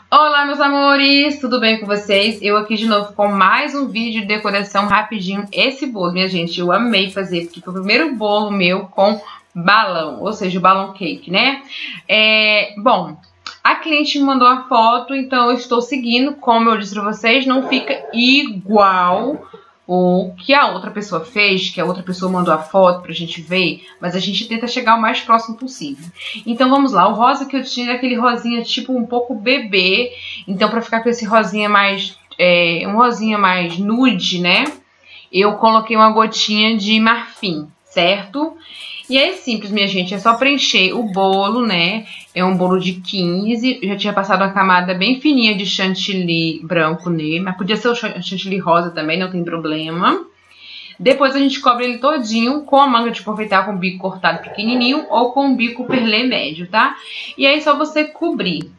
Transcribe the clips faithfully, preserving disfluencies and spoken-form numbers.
Olá, meus amores, tudo bem com vocês? Eu aqui de novo com mais um vídeo de decoração rapidinho. Esse bolo, minha gente, eu amei fazer, porque foi o primeiro bolo meu com balão, ou seja, o balão cake, né? É, bom, a cliente me mandou a foto, então eu estou seguindo. Como eu disse pra vocês, não fica igual o que a outra pessoa fez, que a outra pessoa mandou a foto pra gente ver, mas a gente tenta chegar o mais próximo possível. Então vamos lá, o rosa que eu tinha era aquele rosinha tipo um pouco bebê, então pra ficar com esse rosinha mais, é, um rosinha mais nude, né, eu coloquei uma gotinha de marfim, certo? E é simples, minha gente, é só preencher o bolo, né? É um bolo de quinze, eu já tinha passado uma camada bem fininha de chantilly branco nele, mas podia ser o chantilly rosa também, não tem problema. Depois a gente cobre ele todinho com a manga de confeitar com o bico cortado pequenininho ou com o bico perlê médio, tá? E aí é só você cobrir.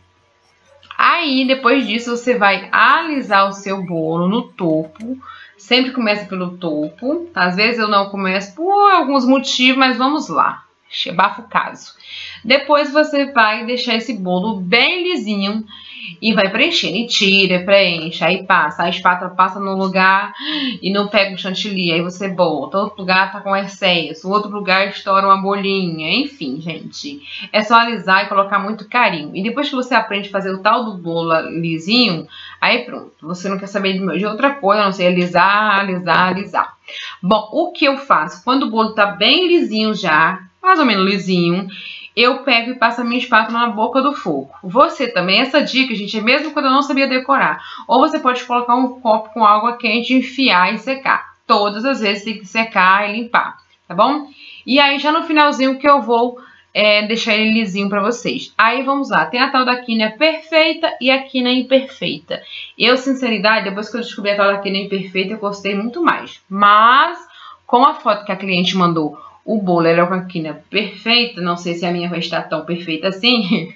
Aí, depois disso, você vai alisar o seu bolo no topo. Sempre começa pelo topo, tá? Às vezes eu não começo por alguns motivos, mas vamos lá. Abafa o caso. Depois você vai deixar esse bolo bem lisinho e vai preenchendo. E tira, preenche, aí passa. A espátula passa no lugar e não pega o chantilly. Aí você bota. Outro lugar tá com excesso. Outro lugar estoura uma bolinha. Enfim, gente. É só alisar e colocar muito carinho. E depois que você aprende a fazer o tal do bolo lisinho, aí pronto. Você não quer saber de outra coisa, a não ser alisar, alisar, alisar. Bom, o que eu faço? Quando o bolo tá bem lisinho já, mais ou menos lisinho, eu pego e passo a minha espátula na boca do fogo. Você também, essa dica, gente, é mesmo quando eu não sabia decorar. Ou você pode colocar um copo com água quente, enfiar e secar. Todas as vezes tem que secar e limpar, tá bom? E aí já no finalzinho que eu vou é, deixar ele lisinho pra vocês. Aí vamos lá, tem a tal da quina perfeita e a quina imperfeita. Eu, sinceridade, depois que eu descobri a tal da quina imperfeita, eu gostei muito mais. Mas, com a foto que a cliente mandou, o bolo era com a quina perfeita, não sei se a minha vai estar tão perfeita assim.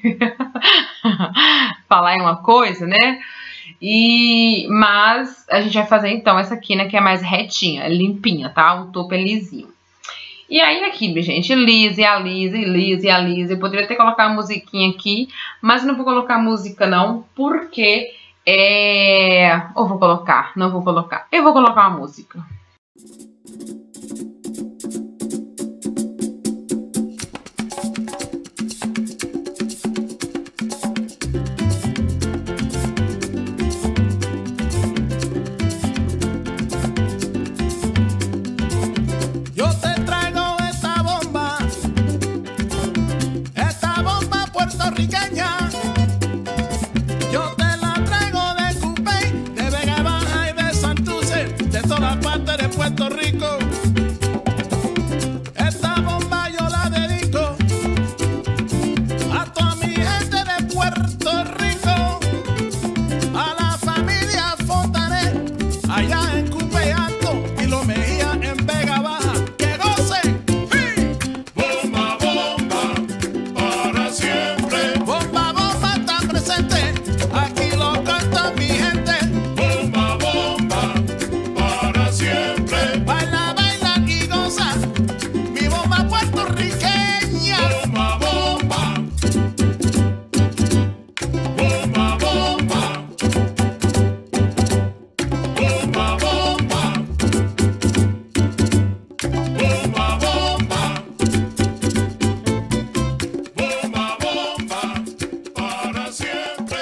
Falar é uma coisa, né? E, mas a gente vai fazer então essa quina que é mais retinha, limpinha, tá? O topo é lisinho. E aí aqui, minha gente, lisa e alisa, e lisa e alisa. Eu poderia até colocar uma musiquinha aqui, mas não vou colocar música não, porque é... Ou vou colocar? Não vou colocar. Eu vou colocar uma música. Puerto Rico, esta bomba yo la dedico a toda mi gente de Puerto Rico, a la familia Fontanet, allá en Cupe Alto y Lo Mejía en Vega Baja, que gocen. ¡Sí! Bomba, bomba, para siempre. Bomba, bomba está presente, aquí lo canta mi gente. Bomba, bomba, para siempre. Baila, baila y goza, mi bomba puertorriqueña. Bomba, bomba, bomba, bomba, bomba, bomba, bomba, bomba, bomba, bomba, para siempre.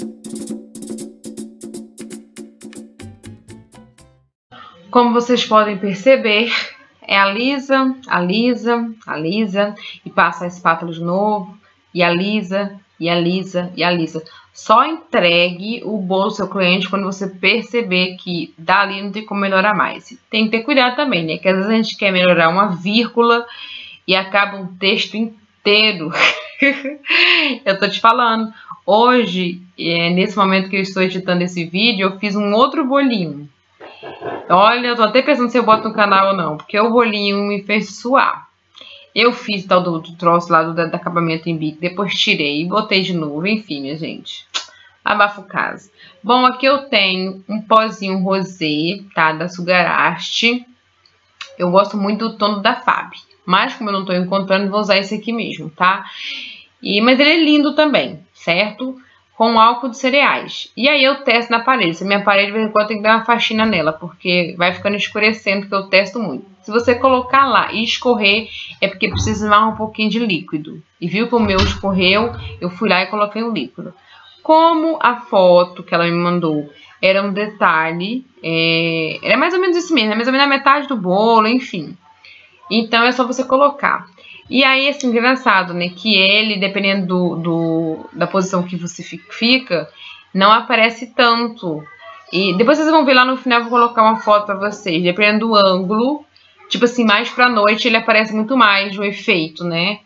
Como vocês podem perceber, é alisa, alisa, alisa, e passa a espátula de novo, e alisa, e alisa, e alisa. Só entregue o bolo ao seu cliente quando você perceber que dali não tem como melhorar mais. Tem que ter cuidado também, né? Que às vezes a gente quer melhorar uma vírgula e acaba um texto inteiro. Eu tô te falando. Hoje, é, nesse momento que eu estou editando esse vídeo, eu fiz um outro bolinho. Olha, eu tô até pensando se eu boto no canal ou não, porque o bolinho me fez suar. Eu fiz tal do, do troço lá do, do acabamento em bico, depois tirei e botei de novo, enfim, minha gente. Abafa o caso. Bom, aqui eu tenho um pozinho rosé, tá, da Sugaraste. Eu gosto muito do tom da Fab, mas como eu não tô encontrando, vou usar esse aqui mesmo, tá? E, mas ele é lindo também, certo? com álcool de cereais. E aí eu testo na parede. Se minha parede, de vez em quando, tem que dar uma faxina nela, porque vai ficando escurecendo, que eu testo muito. Se você colocar lá e escorrer, é porque precisa mais um pouquinho de líquido. E viu que o meu escorreu, eu fui lá e coloquei o líquido. Como a foto que ela me mandou era um detalhe, é, era mais ou menos isso mesmo, é mais ou menos a metade do bolo, enfim. Então é só você colocar. E aí, assim, engraçado, né, que ele, dependendo do, do, da posição que você fica, não aparece tanto. E depois vocês vão ver lá no final, eu vou colocar uma foto pra vocês. Dependendo do ângulo, tipo assim, mais pra noite, ele aparece muito mais, o efeito, né.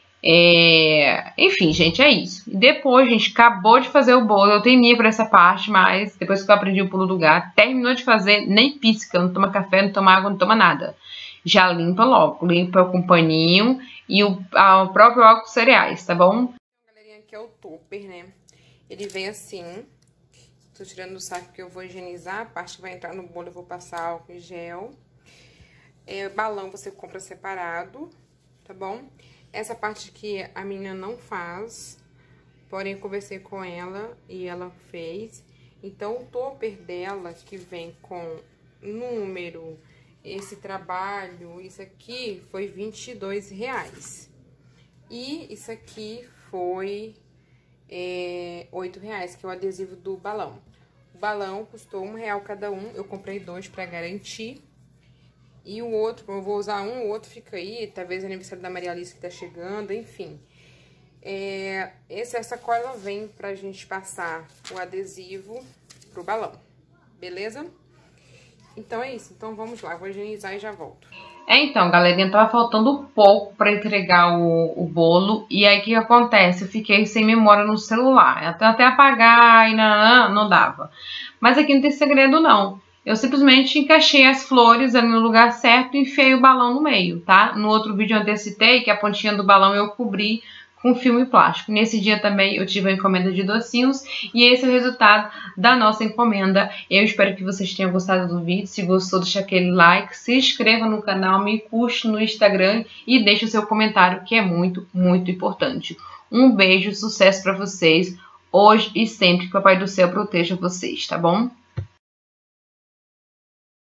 É... Enfim, gente, é isso. E depois, gente, acabou de fazer o bolo. Eu temia por essa parte, mas depois que eu aprendi o pulo do gato, terminou de fazer, nem pisca, não toma café, não toma água, não toma nada. Já limpa logo, limpa com paninho e o, a, o próprio álcool de cereais, tá bom? Galerinha, aqui é o topper, né? Ele vem assim. Tô tirando do saco porque eu vou higienizar. A parte que vai entrar no bolo eu vou passar álcool em gel. É, balão você compra separado, tá bom? Essa parte que a menina não faz, porém eu conversei com ela e ela fez. Então o topper dela, que vem com número, esse trabalho, isso aqui foi vinte e dois reais. E isso aqui foi é, oito reais, que é o adesivo do balão. O balão custou um real cada um, eu comprei dois pra garantir. E o outro, como eu vou usar um, o outro fica aí, talvez é aniversário da Maria Alice que tá chegando, enfim. É, esse, essa cola vem pra gente passar o adesivo pro balão, beleza? Então é isso, então vamos lá, vou higienizar e já volto. É, então, galerinha, tava faltando pouco pra entregar o, o bolo. E aí, o que acontece? Eu fiquei sem memória no celular. Até, até apagar e não, não dava. Mas aqui não tem segredo, não. Eu simplesmente encaixei as flores ali no lugar certo e enfiei o balão no meio, tá? No outro vídeo eu antecipei que a pontinha do balão eu cobri com filme plástico. Nesse dia também eu tive a encomenda de docinhos e esse é o resultado da nossa encomenda. Eu espero que vocês tenham gostado do vídeo. Se gostou, deixa aquele like, se inscreva no canal, me curte no Instagram e deixe o seu comentário, que é muito, muito importante. Um beijo, sucesso pra vocês, hoje e sempre, que o Papai do Céu proteja vocês, tá bom?